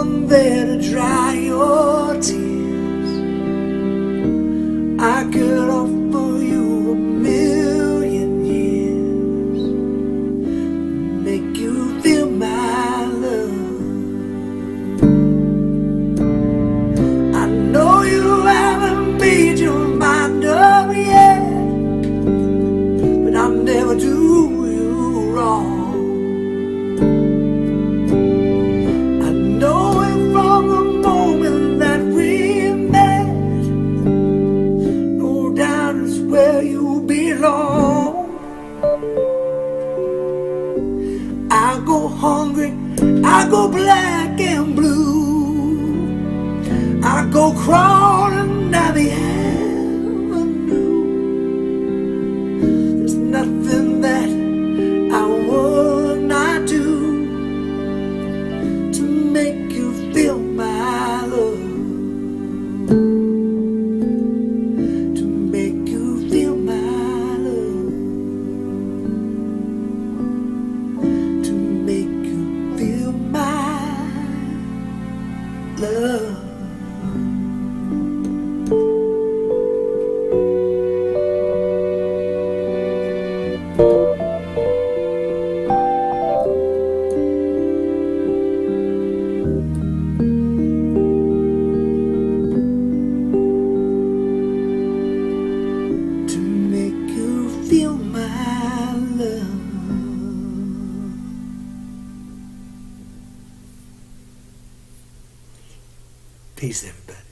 one there to dry your tears. I could offer you 1,000,000 years, make you feel my love. I know you haven't made your mind up yet, but I'll never do you wrong. Where you belong. I go hungry, I go black and blue, I go crawling down the avenue. There's nothing that I would not do to make you feel my love. Love. To make you feel my love. Peace, everybody.